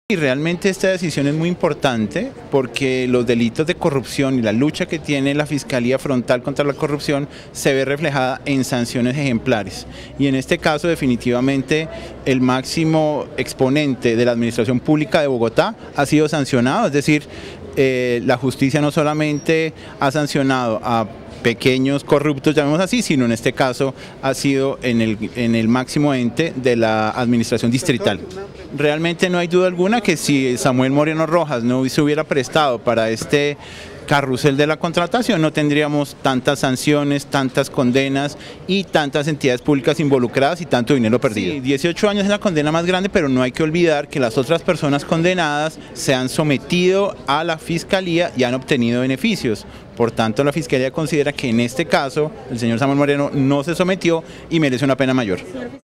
Y realmente esta decisión es muy importante porque los delitos de corrupción y la lucha que tiene la Fiscalía Frontal contra la corrupción se ve reflejada en sanciones ejemplares. Y en este caso definitivamente el máximo exponente de la Administración Pública de Bogotá ha sido sancionado, es decir, la justicia no solamente ha sancionado a pequeños corruptos, llamemos así, sino en este caso ha sido en el máximo ente de la administración distrital. Realmente no hay duda alguna que si Samuel Moreno Rojas no se hubiera prestado para este carrusel de la contratación, no tendríamos tantas sanciones, tantas condenas y tantas entidades públicas involucradas y tanto dinero perdido. Sí, 18 años es la condena más grande, pero no hay que olvidar que las otras personas condenadas se han sometido a la Fiscalía y han obtenido beneficios. Por tanto, la Fiscalía considera que en este caso el señor Samuel Moreno no se sometió y merece una pena mayor.